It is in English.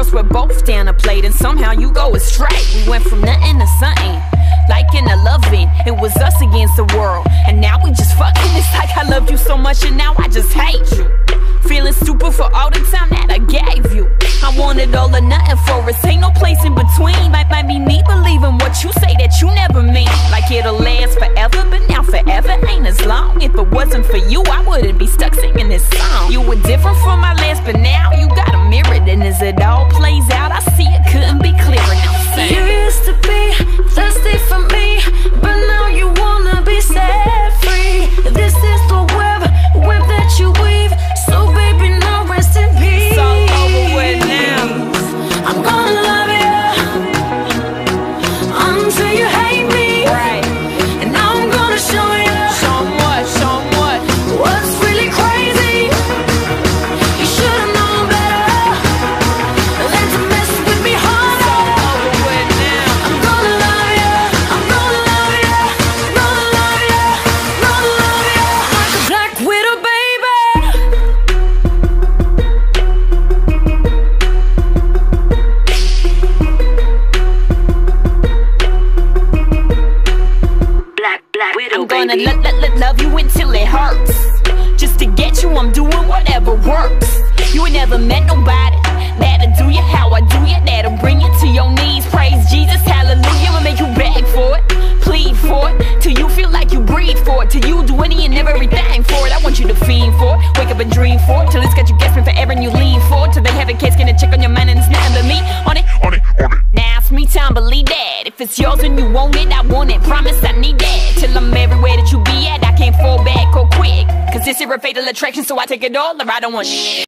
cause we're both down a plate, and somehow you go astray. We went from nothing to something, liking to loving. It was us against the world, and now we just fucking. It's like I loved you so much and now I just hate you. Feeling stupid for all the time that I gave you. I wanted all or nothing for us, ain't no place in between. Might be me believing what you say that you never mean. Like it'll last forever, but now forever ain't as long. If it wasn't for you, I wouldn't be stuck singing this song. You were different from my last, but now you got a mirror. And as it all plays out, I see it couldn't be clearer. Now sing. You used to be thirsty for me, but now you wanna be set free. This is the web that you weave. So baby, now rest in peace. It's all over with now. I'm gonna love you until you hate me. Right. And now I'm gonna show you. Show 'em what, show 'em what. What's really crazy. You should've known better than to mess with me harder. It's all over with now. I'm gonna love you, I'm gonna love you, gonna love you, gonna love you like a black widow, baby. Black widow, I'm gonna baby. love you until it hurts. Just to get you, I'm doing whatever works. You ain't never met nobody that'll do you how I do you, that'll bring you to your knees. Praise Jesus, hallelujah. I'ma make you beg for it, plead for it, till you feel like you breathe for it, till you do any and everything for it. I want you to fiend for it, wake up and dream for it, till it's got you guessing forever and you lean for it, till they have a case, gonna check on your mind and it's nothing but me on it. Now it's me time, believe that. If it's yours and you want it, I want it. Promise I need that. Till I'm everywhere that you be at, I can't fall back or quick. Cause this is a fatal attraction, so I take it all or I don't want shit.